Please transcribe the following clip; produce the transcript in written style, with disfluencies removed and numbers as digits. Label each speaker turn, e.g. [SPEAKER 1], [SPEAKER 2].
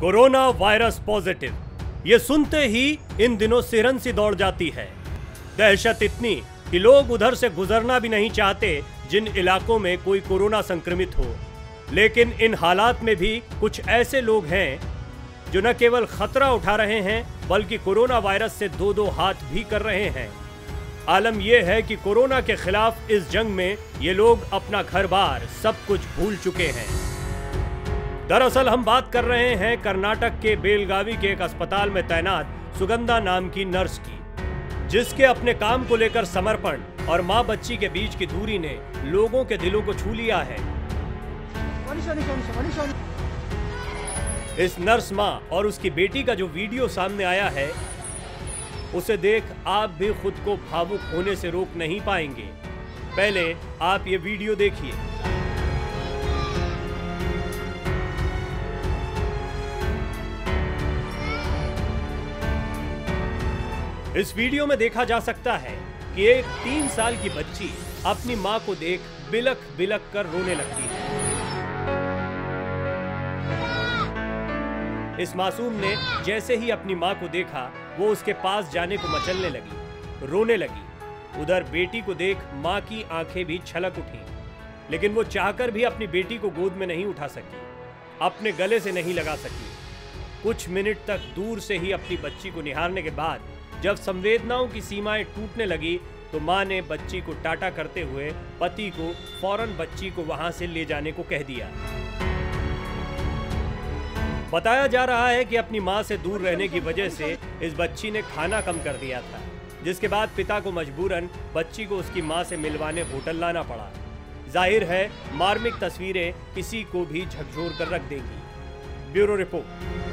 [SPEAKER 1] Corona virus positive, ये सुनते ही इन दिनों सिरन सी दौड़ जाती है। दहशत इतनी कि लोग उधर से गुजरना भी नहीं चाहते जिन इलाकों में कोई कोरोना संक्रमित हो। लेकिन इन हालात में भी कुछ ऐसे लोग हैं जो न केवल खतरा उठा रहे हैं बल्कि कोरोना वायरस से दो दो हाथ भी कर रहे हैं। आलम यह है कि कोरोना के खिलाफ इस जंग में ये लोग अपना घर बार सब कुछ भूल चुके हैं। दरअसल हम बात कर रहे हैं कर्नाटक के बेलगावी के एक अस्पताल में तैनात सुगंधा नाम की नर्स की, जिसके अपने काम को लेकर समर्पण और मां बच्ची के बीच की दूरी ने लोगों के दिलों को छू लिया है। इस नर्स मां और उसकी बेटी का जो वीडियो सामने आया है, उसे देख आप भी खुद को भावुक होने से रोक नहीं पाएंगे। पहले आप ये वीडियो देखिए। इस वीडियो में देखा जा सकता है कि एक 3 साल की बच्ची अपनी मां को देख बिलख बिलख कर रोने लगती है। इस मासूम ने जैसे ही अपनी मां को देखा, वो उसके पास जाने को मचलने लगी, रोने लगी। उधर बेटी को देख मां की आंखें भी छलक उठी, लेकिन वो चाहकर भी अपनी बेटी को गोद में नहीं उठा सकी, अपने गले से नहीं लगा सकी। कुछ मिनट तक दूर से ही अपनी बच्ची को निहारने के बाद जब संवेदनाओं की सीमाएं टूटने लगी तो मां ने बच्ची को टाटा करते हुए पति को फौरन बच्ची को वहां से ले जाने को कह दिया। बताया जा रहा है कि अपनी मां से दूर रहने की वजह से इस बच्ची ने खाना कम कर दिया था, जिसके बाद पिता को मजबूरन बच्ची को उसकी मां से मिलवाने होटल लाना पड़ा। जाहिर है मार्मिक तस्वीरें किसी को भी झकझोर कर रख देंगी। Bureau report.